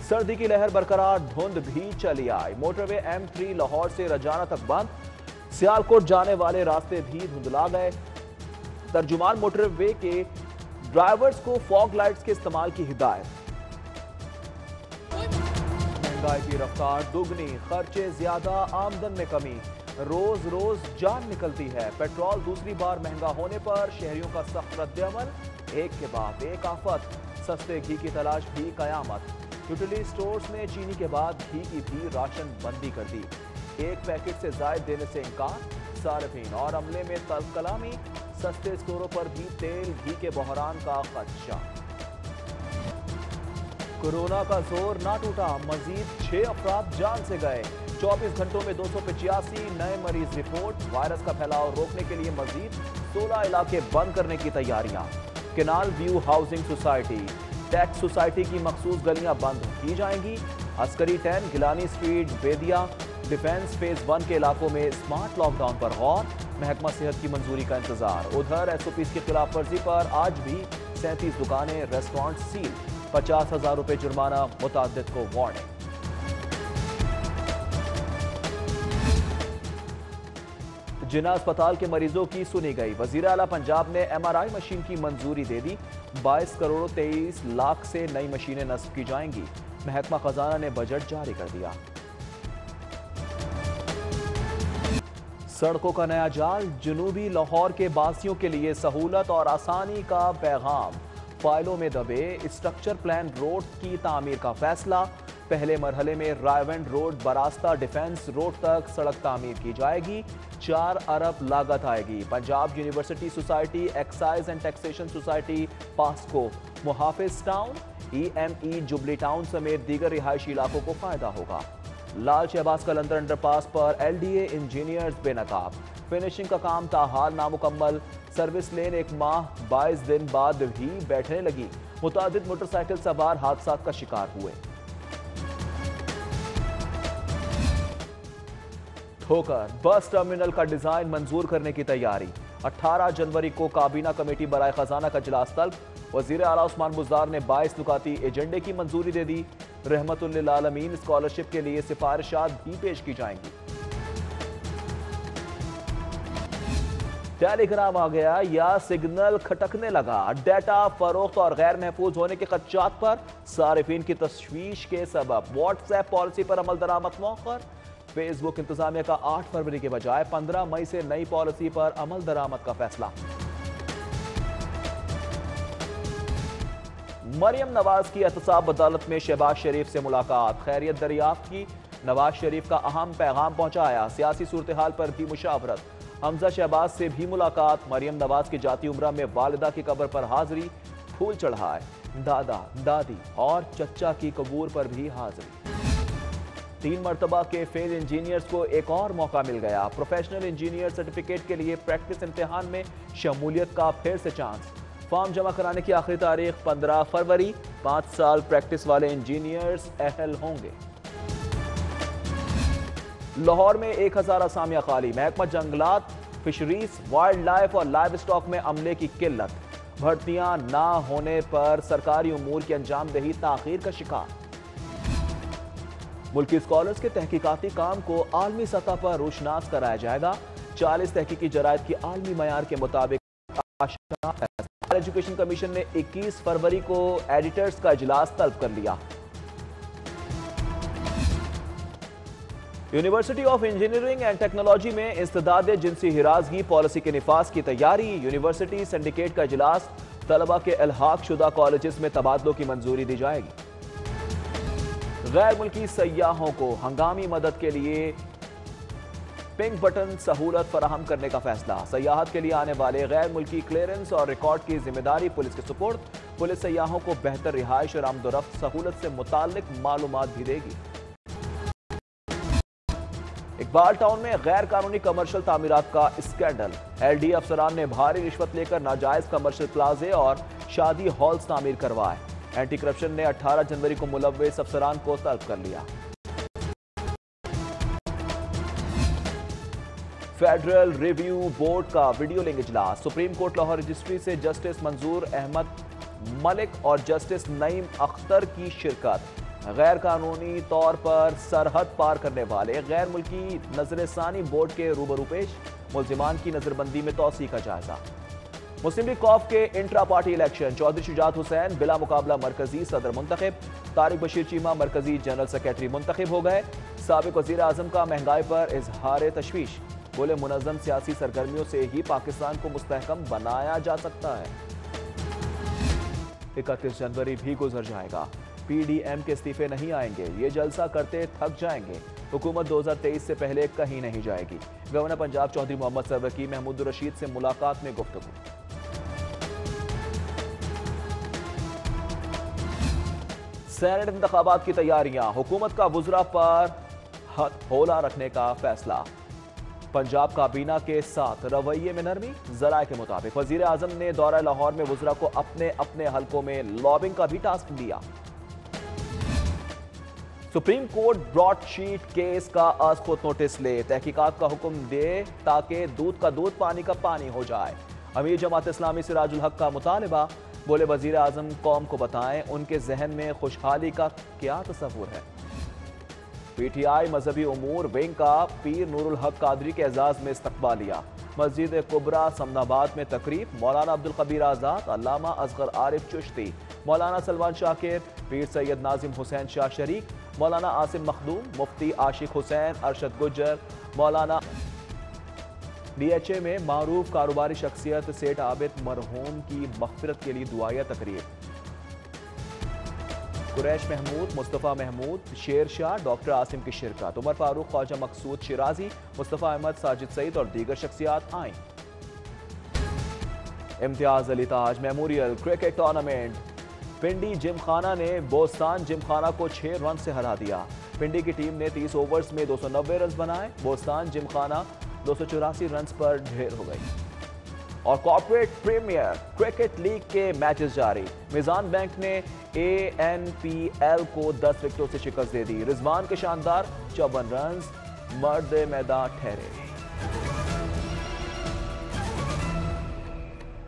سردی کی لہر برقرار، دھند بھی چلی آئی۔ موٹر وے M3 لاہور سے رجانہ تک بند، سیالکوٹ جانے والے راستے بھی دھندلا گئے۔ ترجمان موٹر وے کے ڈرائیورز کو فاگ لائٹس کے استعمال کی ہدایت۔ مہنگائی کی رفتار دگنی، خرچے زیادہ، آمدن میں کمی، روز روز جان نکلتی ہے۔ پیٹرول دوسری بار مہنگا ہونے پر شہریوں کا سخت رد عمل، ایک کے بعد ایک آفت، سستے گھی کی تلاش بھی قیامت۔ یوٹیلیٹی سٹورز نے چینی کے بعد گھی کی بھی راشن بندی کر دی، ایک پیکٹ سے زائد دینے سے انکار، صارفین اور عملے میں تلخ کلامی، سستے اسٹوروں پر بھی تیل گھی کے بحران کا خدشہ۔ کورونا کا زور نہ ٹوٹا، مزید 6 افراد جان سے گئے، 24 گھنٹوں میں 285 نئے مریض رپورٹ۔ وائرس کا پھیلاؤ روکنے کے لیے مزید 16 علاقے بند کرنے کی تیاریاں۔ Canal view housing society, tax society کی مخصوص گلیاں بند کی جائیں گی۔ Askari 10، Gilani street, Bedian, defence phase 1 کے علاقوں میں اسمارٹ لاک ڈاؤن پر غور، محکمہ صحت کی منظوری کا انتظار۔ ادھر SOPs کی خلاف ورزی پر آج بھی 37 دکانیں، ریسٹورانٹ سیل، 50,000 روپے جرمانہ، متعدد کو وارننگ۔ جناح اسپتال کے مریضوں کی سنی گئی، وزیر اعلیٰ پنجاب نے MRI مشین کی منظوری دے دی، 22 کروڑ 23 لاکھ سے نئی مشینیں نصب کی جائیں گی، محکمہ خزانہ نے بجٹ جاری کر دیا۔ سڑکوں کا نیا جال، جنوبی لاہور کے باسیوں کے لیے سہولت اور آسانی کا پیغام، فائلوں میں دبے اسٹرکچر پلان روڈ کی تعمیر کا فیصلہ، پہلے مرحلے میں رائیونڈ روڈ براستہ ڈیفنس روڈ تک سڑک تعمیر کی جائے گی، 4 ارب لاگت آئے گی۔ Punjab university society, excise and taxation society, PASSCO, Muhafiz town, EME جبلی town سمیت دیگر رہائشی علاقوں کو فائدہ ہوگا۔ لال شہباز قلندر انڈر پاس پر LDA انجینئرز بے نقاب، فنشنگ کا کام تاحال نامکمل، سروس لین 1 ماہ 22 دن بعد بھی بیٹھنے لگی، متعدد موٹر سائیکل سوار حادثات کا شکار ہوئے۔ ٹھوکر، بس ٹرمینل کا ڈیزائن منظور کرنے کی تیاری، 18 جنوری کو کابینہ کمیٹی برائے خزانہ کا اجلاس طلب، وزیر اعلیٰ عثمان بزدار نے 22 نکاتی ایجنڈے کی منظوری دے دی، رحمت للعالمین اسکالرشپ کے لیے سفارشات بھی پیش کی جائیں گی۔ ٹیلی گرام آ گیا یا سگنل کھٹکنے لگا، ڈیٹا فروخت اور غیر محفوظ ہونے کے خدشات پر صارفین کی تشویش کے سبب واٹس ایپ پالیسی پر عمل درآمد مؤخر، فیس بک انتظامیہ کا 8 فروری کے بجائے 15 مئی سے نئی پالیسی پر عمل درآمد کا فیصلہ۔ مریم نواز کی احتساب عدالت میں شہباز شریف سے ملاقات، خیریت دریافت کی، نواز شریف کا اہم پیغام پہنچایا، سیاسی صورتحال پر بھی مشاورت، حمزہ شہباز سے بھی ملاقات، مریم نواز کی جاتی عمرہ میں والدہ کی قبر پر حاضری، پھول چڑھائے، دادا، دادی اور چچا کی قبور پر بھی حاضری۔ 3 مرتبہ کے فیل انجینئرز کو ایک اور موقع مل گیا، پروفیشنل انجینئر سرٹیفکیٹ کے لیے پریکٹس امتحان میں شمولیت کا پھر سے چانس، فارم جمع کرانے کی آخری تاریخ 15 فروری، 5 سال پریکٹس والے انجینئرز اہل ہوں گے۔ لاہور میں 1000 اسامیاں خالی، محکمہ جنگلات، فشریز، وائلڈ لائف اور لائف اسٹاک میں عملے کی قلت، بھرتیاں نہ ہونے پر سرکاری امور کی انجام دہی تاخیر کا شکار۔ ملکی اسکالرز کے تحقیقاتی کام کو عالمی سطح پر روشناس کرایا جائے گا، 40 تحقیقی جرائد کی عالمی معیار کے مطابق آشکار ہے۔ ایجوکیشن کمیشن نے 21 فروری کو ایڈیٹرز کا اجلاس طلب کر لیا۔ University of engineering and technology میں استعداد جنسی ہراسگی پالیسی کے نفاذ کی تیاری، یونیورسٹی سنڈیکیٹ کا اجلاس، طلبہ کے الحاق شدہ کالجز میں تبادلوں کی منظوری دی جائے گی۔ غیر ملکی سیاحوں کو ہنگامی مدد کے لیے پنک بٹن سہولت فراہم کرنے کا فیصلہ، سیاحت کے لیے آنے والے غیر ملکی کلیئرنس اور ریکارڈ کی ذمہ داری پولیس کے سپرد، پولیس سیاحوں کو بہتر رہائش اور آمد و رفت سہولت سے متعلق معلومات بھی دے گی۔ اقبال ٹاؤن میں غیر قانونی کمرشل تعمیرات کا اسکینڈل، LD افسران نے بھاری رشوت لے کر ناجائز کمرشل پلازے اور شادی ہالز تعمیر کروائے، اینٹی کرپشن نے 18 جنوری کو ملوث افسران کو طلب کر لیا۔ فیڈرل ریویو بورڈ کا ویڈیو لنک اجلاس، سپریم کورٹ لاہور رجسٹری سے جسٹس منظور احمد ملک اور جسٹس نعیم اختر کی شرکت، غیر قانونی طور پر سرحد پار کرنے والے غیر ملکی نظر ثانی بورڈ کے روبرو پیش، ملزمان کی نظر بندی میں توسیع کا جائزہ۔ مسلم لیگ کوف کے intra party election, Chaudhry Shujaat Hussain بلا مقابلہ مرکزی صدر منتخب، طارق بشیر چیمہ مرکزی جنرل سیکریٹری منتخب ہو گئے۔ سابق وزیر اعظم کا مہنگائی پر اظہار تشویش، بولے منظم سیاسی سرگرمیوں سے ہی پاکستان کو مستحکم بنایا جا سکتا ہے۔ 31 جنوری بھی گزر جائے گا، پی ڈی ایم کے استعفے نہیں آئیں گے، یہ جلسہ کرتے تھک جائیں گے، حکومت 2023 سے پہلے کہیں نہیں جائے گی۔ گورنر پنجاب چودھری محمد سرور کی محمود الرشید سے ملاقات میں گفتگو۔ سینٹ انتخابات کی تیاریاں، حکومت کا وزراء پر ہتھ ہولا رکھنے کا فیصلہ۔ پنجاب کابینہ کے ساتھ رویے میں نرمی، ذرائع کے مطابق وزیر اعظم نے دورہ لاہور میں وزراء کو اپنے اپنے حلقوں میں لابنگ کا بھی ٹاسک دیا۔ Supreme court Broadsheet case کا از خود نوٹس لے، تحقیقات کا حکم دے تاکہ دودھ کا دودھ پانی کا پانی ہو جائے۔ امیر جماعت اسلامی سراج الحق کا مطالبہ، بولے وزیر اعظم قوم کو بتائیں ان کے ذہن میں خوشحالی کا کیا تصور ہے۔ پی ٹی آئی مذہبی امور ونگ کا پیر نور الحق قادری کے اعزاز میں استقبالیہ، مسجد کبریٰ سمن آباد میں تقریب، مولانا عبدالقبیر آزاد، علامہ اصغر عارف چشتی، مولانا سلمان شاکر، پیر سید ناظم حسین شاہ شریک، مولانا عاصم مخدوم، مفتی عاشق حسین ارشد گجر، مولانا ڈی ایچ اے میں معروف کاروباری شخصیت سیٹھ عابد مرحوم کی مغفرت کے لیے دعائیہ تقریب۔ قریش محمود، مصطفیٰ محمود، شیر شاہ، ڈاکٹر عاصم کی شرکت، عمر فاروق، خواجہ مقصود شیرازی، مصطفیٰ احمد، ساجد سعید اور دیگر شخصیات آئیں۔ Imtiaz Ali Taj memorial cricket tournament, Pindi gymkhana نے بوستان جم خانہ کو 6 رن سے ہرا دیا۔ پنڈی کی ٹیم نے 30 اوورز میں 290 رنز بنائے، بوستان جم خانہ 284 رنز پر ڈھیر ہو گئی۔ اور کارپوریٹ پریمیئر کرکٹ لیگ کے میچز جاری، میزان بینک نے اے این پی ایل کو 10 وکٹوں سے شکست دے دی، رضوان کے شاندار 54 رنز مرد میدان ٹھہرے۔